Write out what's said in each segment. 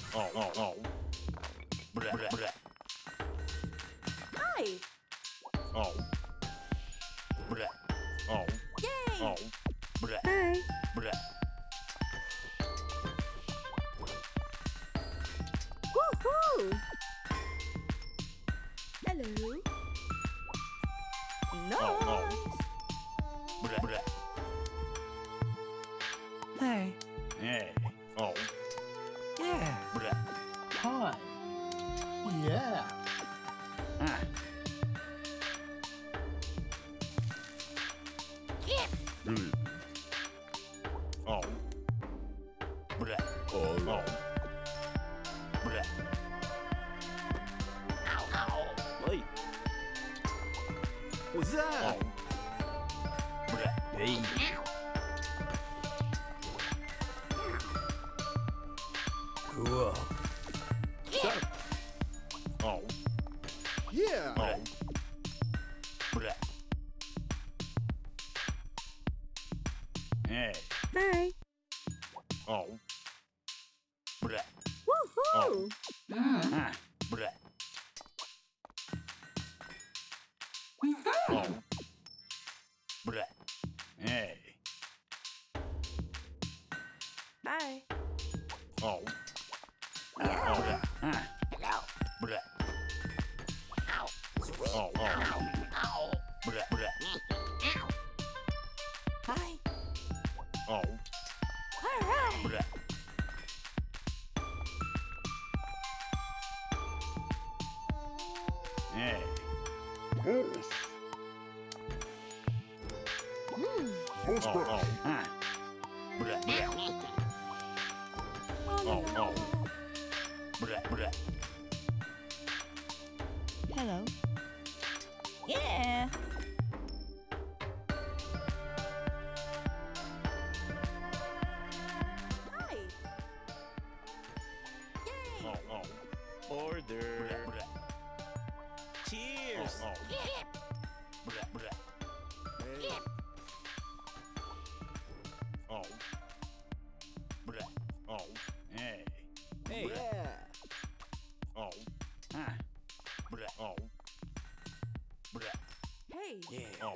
Hi. Yay. Hi. Woohoo. Hello. Nice. Hey. Hey. Yeah. Hi. Yeah. Ah. Oi. What's up? Hey. Cool. Yeah. Hey. Hi. Woohoo. Ah. Hey. Hi. Yeah. Ah. Hi. All right. Hey. Poster. Ah. Oh, no. Hello. Yeah. Hi. Yay. Order. Cheers. Hey. Hey. Hey. Yeah. Ah. Hey. Yeah.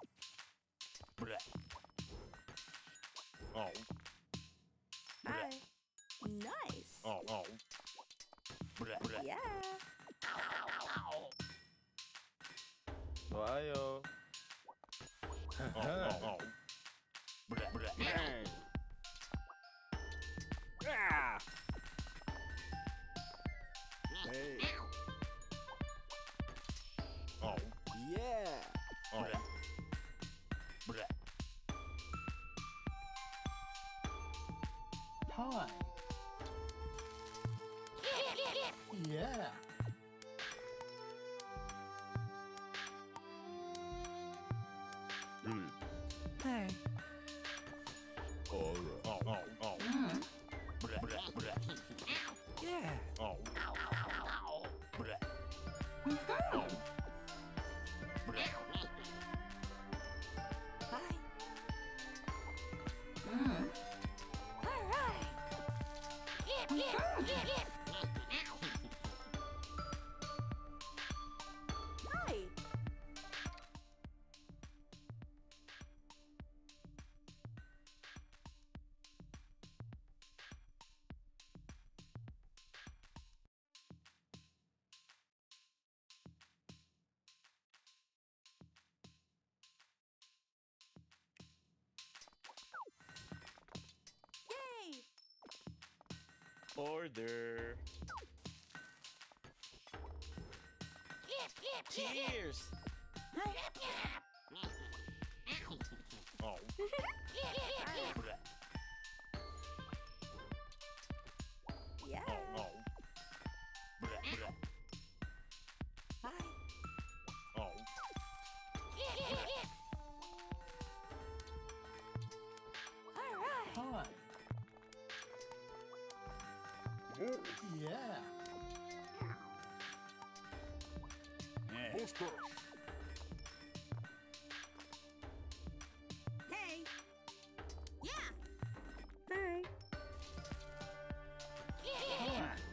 Hi. Nice. Yeah. 좋아요. Hey. Ah. Hey. Yeah. Hi. Yeah. Hey. Yeah. Hi. All right. Hi. Yay. Order. Cheers. Hi. Yeah. Hi. All right. Hi. Yeah. Hey. Poster. Hey. Yeah. Hi. Ah.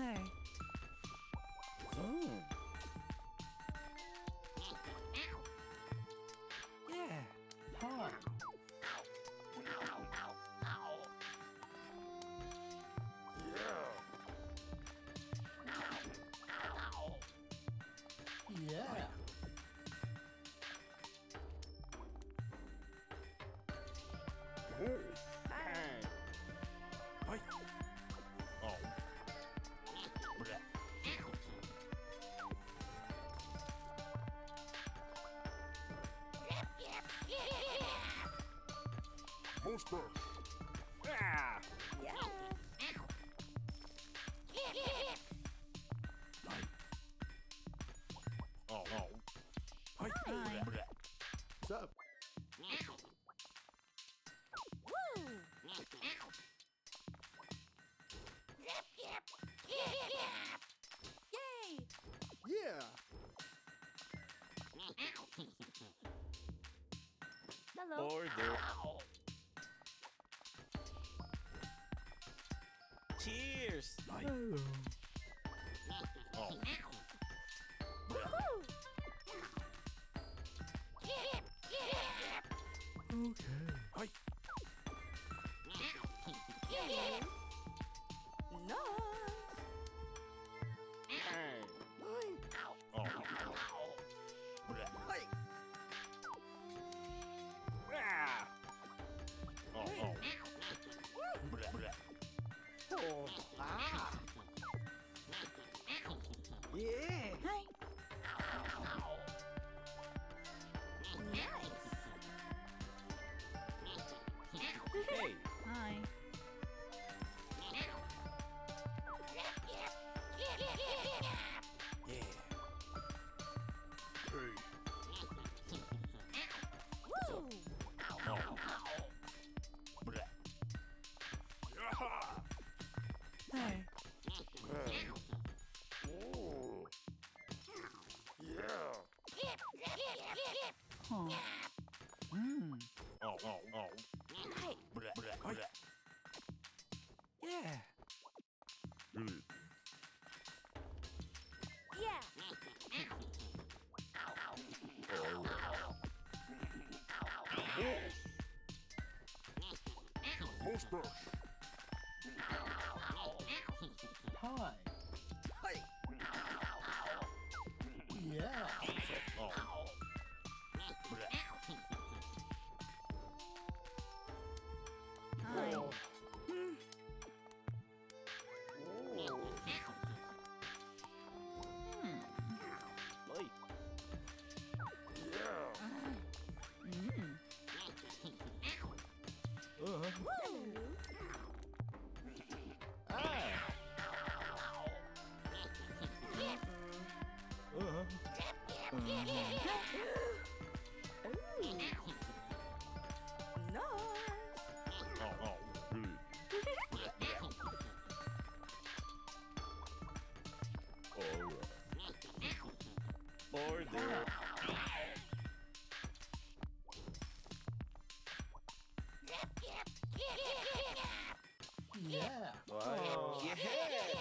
Hey. Hmm. Yeah. Pie. Yeah. Oh. Hi. Hey. Oh. Monster. Ah. Yeah. Oh. Oh. Hey. Hi. What's up? Woo. Yay. Yeah. Hello. Order. Cheers. Hello. Oh. Woohoo. Okay. Hey. No. Hey. Oh. Hey. Ah. Oh. Oh. Oh. Ah. Yeah. Hi. Nice. Hey. Hi. Yeah. Hey. Woo. Oh. Hey. Hey. Oh. Yeah. Huh. Hmm. Oh. Oh. Oh. Hi. Hey. Yeah. Good. Yeah. All right. Monster. Pie. Hey. Yeah. Oh. Hi. Oh. Hey. Yeah. Mm. Uh. Woo. Ah. Ooh. Nice. Oh. Oh. Good. All right. Order. Yeah. Wow. Yeah.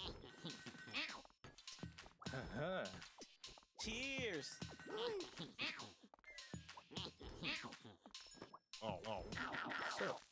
Uh-huh. Cheers. Oh. Oh. So.